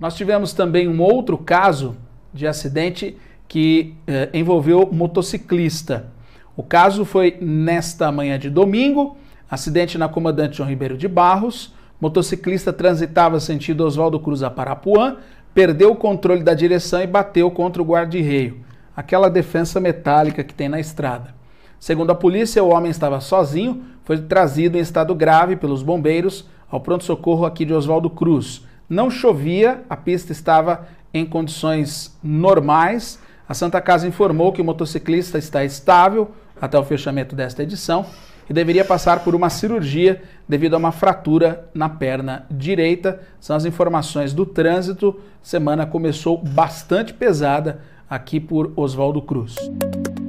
Nós tivemos também um outro caso de acidente que envolveu motociclista. O caso foi nesta manhã de domingo, acidente na Comandante João Ribeiro de Barros. Motociclista transitava sentido Oswaldo Cruz a Parapuã, perdeu o controle da direção e bateu contra o guarda-reio, aquela defensa metálica que tem na estrada. Segundo a polícia, o homem estava sozinho, foi trazido em estado grave pelos bombeiros ao pronto-socorro aqui de Oswaldo Cruz. Não chovia, a pista estava em condições normais. A Santa Casa informou que o motociclista está estável até o fechamento desta edição e deveria passar por uma cirurgia devido a uma fratura na perna direita. São as informações do trânsito. Semana começou bastante pesada aqui por Oswaldo Cruz.